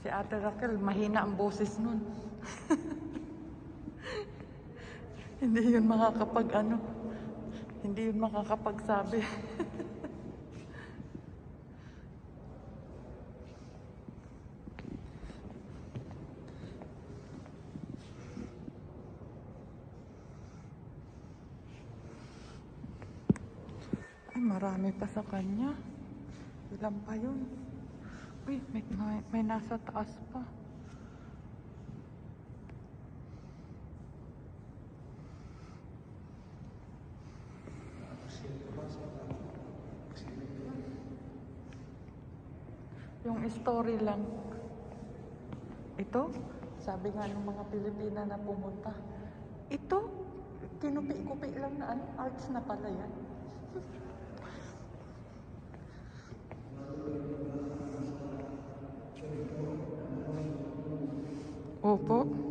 Si Ate Raquel, mahina ang boses nun. Hindi yun hindi yun makakapagsabi. Ay, marami pa sa kanya. Ilan pa yun? Uy, may nasa taas pa. Yung story lang. Ito, sabi nga ng mga Pilipina na pumunta, ito, kinupi-kupi lang na arts na pala yan. Opo.